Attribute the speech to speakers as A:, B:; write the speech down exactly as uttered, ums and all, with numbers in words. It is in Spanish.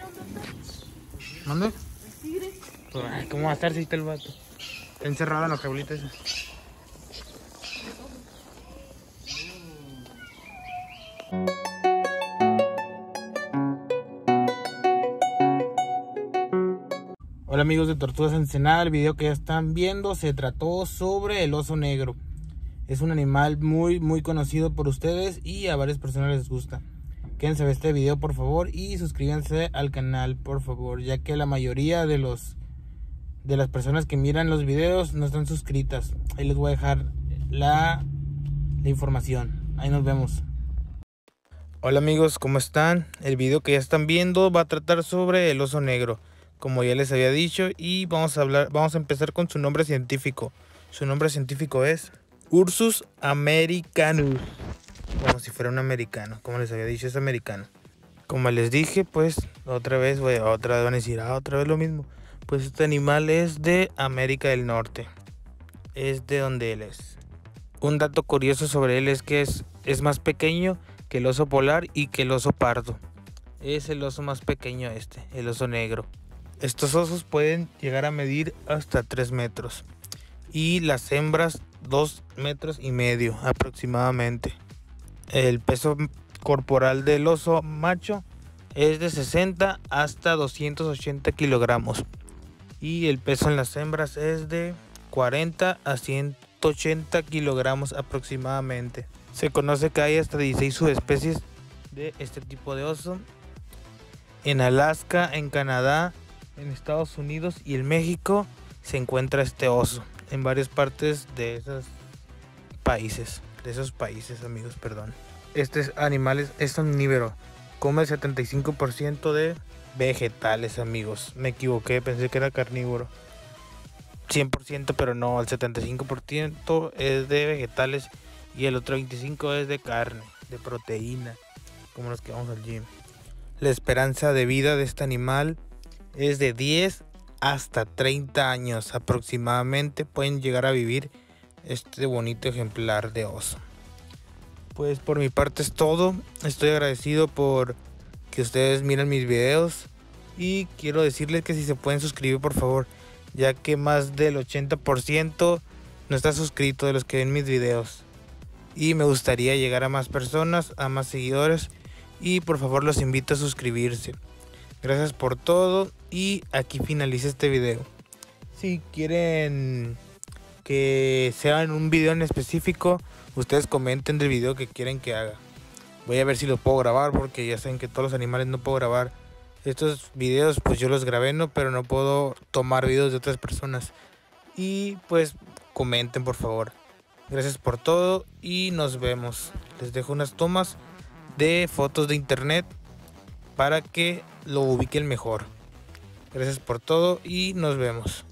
A: ¿Dónde? Ay, ¿cómo va a estar si está el vato? Está encerrado en la jaulita esa. Hola amigos de Tortugas Ensenada, el video que ya están viendo se trató sobre el oso negro. Es un animal muy muy conocido por ustedes y a varias personas les gusta. Quédense a ver este video por favor y suscríbanse al canal por favor, ya que la mayoría de los de las personas que miran los videos no están suscritas. Ahí les voy a dejar la, la información. Ahí nos vemos. Hola amigos, ¿cómo están? El video que ya están viendo va a tratar sobre el oso negro, como ya les había dicho, y vamos a hablar, vamos a empezar con su nombre científico. Su nombre científico es Ursus americanus, como si fuera un americano, como les había dicho, es americano. Como les dije, pues otra vez, voy, otra vez van a decir, ah, otra vez lo mismo. Pues este animal es de América del Norte, es de donde él es. Un dato curioso sobre él es que es, es más pequeño que el oso polar y que el oso pardo. Es el oso más pequeño este, el oso negro. Estos osos pueden llegar a medir hasta tres metros y las hembras dos metros y medio aproximadamente. El peso corporal del oso macho es de sesenta hasta doscientos ochenta kilogramos y el peso en las hembras es de cuarenta a ciento ochenta kilogramos aproximadamente. Se conoce que hay hasta dieciséis subespecies de este tipo de oso. En Alaska, en Canadá, en Estados Unidos y en México se encuentra este oso, en varias partes de esos países, de esos países amigos, perdón. Este animal es, es omnívoro, come el setenta y cinco por ciento de vegetales amigos, me equivoqué, pensé que era carnívoro, cien por ciento, pero no, el setenta y cinco por ciento es de vegetales y el otro veinticinco por ciento es de carne, de proteína, como los que vamos al gym. La esperanza de vida de este animal es de diez hasta treinta años aproximadamente, pueden llegar a vivir este bonito ejemplar de oso. Pues por mi parte es todo, estoy agradecido por que ustedes miren mis videos y quiero decirles que si se pueden suscribir por favor, ya que más del ochenta por ciento no está suscrito de los que ven mis videos y me gustaría llegar a más personas, a más seguidores y por favor los invito a suscribirse. Gracias por todo y aquí finaliza este video. Si quieren que sea en un video en específico, ustedes comenten del video que quieren que haga. Voy a ver si lo puedo grabar porque ya saben que todos los animales no puedo grabar. Estos videos pues yo los grabé, no, pero no puedo tomar videos de otras personas. Y pues comenten por favor. Gracias por todo y nos vemos. Les dejo unas tomas de fotos de internet para que lo ubiquen mejor. Gracias por todo y nos vemos.